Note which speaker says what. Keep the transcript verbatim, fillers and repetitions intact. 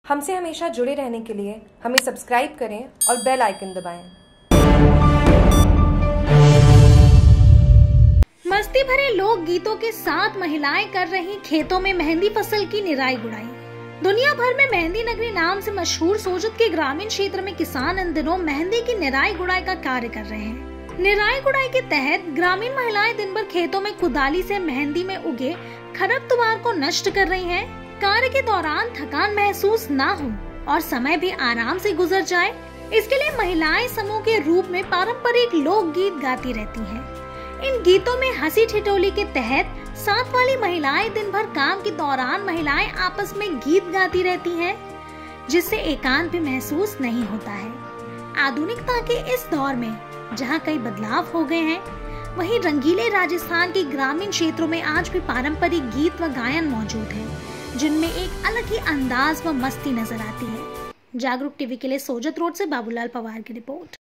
Speaker 1: हमसे हमेशा जुड़े रहने के लिए हमें सब्सक्राइब करें और बेल आइकन दबाएं।
Speaker 2: मस्ती भरे लोक गीतों के साथ महिलाएं कर रही खेतों में मेहंदी फसल की निराई गुड़ाई। दुनिया भर में मेहंदी नगरी नाम से मशहूर सोजत के ग्रामीण क्षेत्र में किसान इन दिनों मेहंदी की निराई गुड़ाई का कार्य कर रहे हैं। निराई गुड़ाई के तहत ग्रामीण महिलाएं दिन भर खेतों में कुदाली से मेहंदी में उगे खरपतवार को नष्ट कर रही हैं। कार्य के दौरान थकान महसूस ना हो और समय भी आराम से गुजर जाए, इसके लिए महिलाएं समूह के रूप में पारंपरिक लोक गीत गाती रहती हैं। इन गीतों में हंसी ठिठोली के तहत साथ वाली महिलाएं दिन भर काम के दौरान महिलाएं आपस में गीत गाती रहती हैं, जिससे एकांत भी महसूस नहीं होता है। आधुनिकता के इस दौर में जहां कई बदलाव हो गए हैं, वहीं रंगीले राजस्थान के ग्रामीण क्षेत्रों में आज भी पारंपरिक गीत व गायन मौजूद है, जिनमें एक अलग ही अंदाज व मस्ती नजर आती है। जागरूक टीवी के लिए सोजत रोड से बाबूलाल पवार की रिपोर्ट।